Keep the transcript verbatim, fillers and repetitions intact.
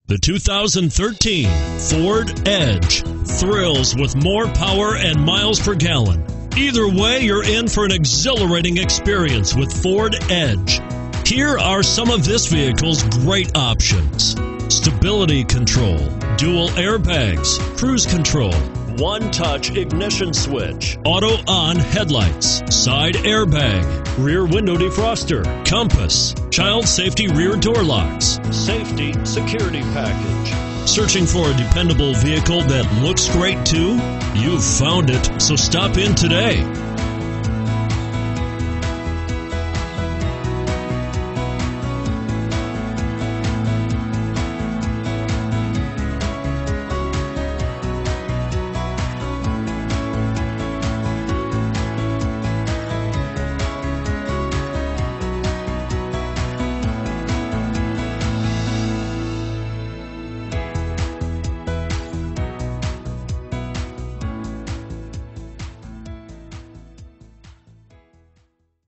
The two thousand thirteen Ford Edge thrills with more power and miles per gallon. Either way, you're in for an exhilarating experience with Ford Edge. Here are some of this vehicle's great options: stability control, dual airbags, cruise control, one-touch ignition switch, auto-on headlights, side airbag, rear window defroster, compass, child safety rear door locks, safety security package. Searching for a dependable vehicle that looks great too? You've found it, so stop in today.